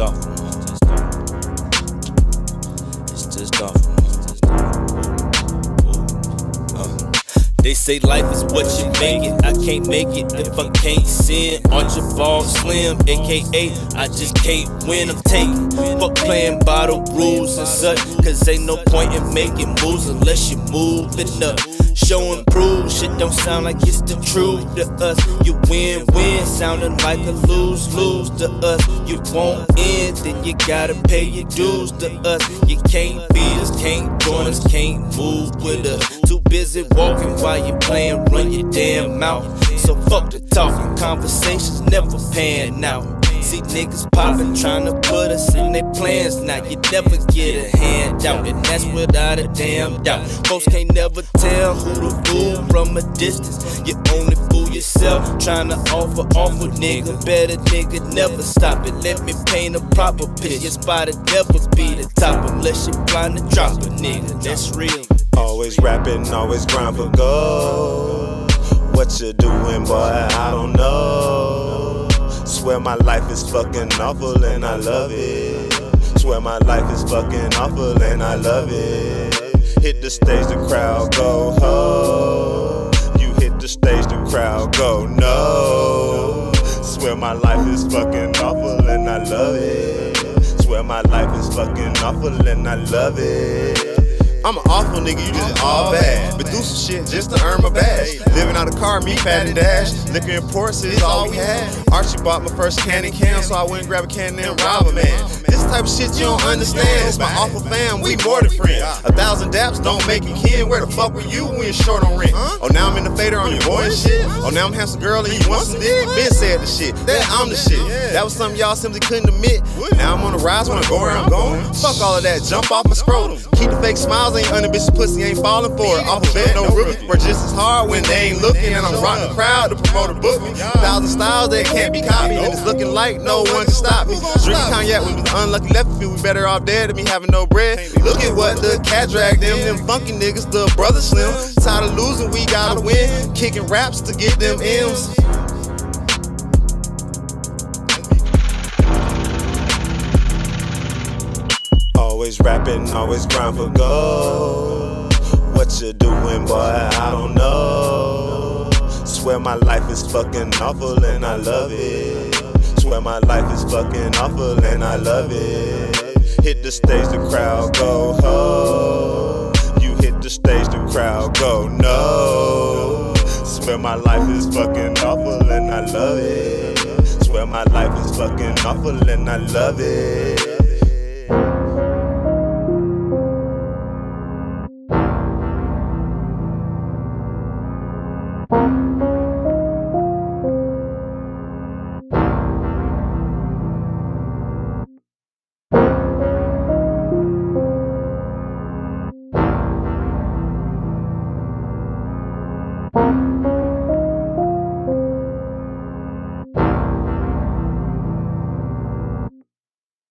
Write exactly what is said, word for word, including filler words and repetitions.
awful. It's just awful. They say life is what you make it. I can't make it if I can't sin. Archibald Slim, aka I just can't win. I'm taking fuck playing by the rules and such, cause ain't no point in making moves unless you move it up. Show and prove, shit don't sound like it's the truth to us. You win, win, sounding like a lose, lose to us. You won't end, then you gotta pay your dues to us. You can't beat us, can't join us, can't move with us. Too busy walking while you playing, run your damn mouth. So fuck the talking, conversations never pan out. See niggas poppin', tryna put us in their plans. Now you never get a handout, and that's without a damn doubt. Folks can't never tell who the fool from a distance. You only fool yourself, tryna offer offer, nigga. Better nigga never stop it. Let me paint a proper picture. Your spot'll never be the top unless you blind to drop a nigga. That's real. Always rapping, always grind for gold. What you doing, boy? I don't know. Swear my life is fucking awful and I love it. Swear my life is fucking awful and I love it. Hit the stage, the crowd go ho. You hit the stage, the crowd go no. Swear my life is fucking awful and I love it. Swear my life is fucking awful and I love it. I'm an awful nigga, you just all bad. But do some shit just to earn my badge. Living out a car, me fat and dash. Liquor and ports is all we had. Archie bought my first can and can, so I went and grabbed a can and rob a man. This type of shit you don't understand. It's my awful fam, we more than friends. A thousand daps don't make a kin. Where the fuck were you when you're short on rent? Oh, now I'm in the fader on your boy and shit. Oh, now I'm handsome girl and you want some dick. Ben said the shit, that I'm the shit. That was something y'all simply couldn't admit. Now I'm on the rise when I go where I'm going. Fuck all of that, jump off my scrotum. Keep the fake smiles, ain't under bitch pussy, ain't falling for it. Off a bed, no rookie. We're just as hard when they ain't looking. And I'm rocking the crowd, the promoter book me. Thousand styles that can't be copied. And it's looking like no one can stop me. Drinking cognac when we was unlucky left to feel we better off dead than me having no bread. Look at what the cat dragged them. Them funky niggas, the brother Slim. Tired of losing, we gotta win. Kicking raps to get them M's. Always rapping, always grind for gold. What you doing, boy? I don't know. Swear my life is fucking awful and I love it. Swear my life is fucking awful and I love it. Hit the stage, the crowd go ho. You hit the stage, the crowd go no. Swear my life is fucking awful and I love it. Swear my life is fucking awful and I love it.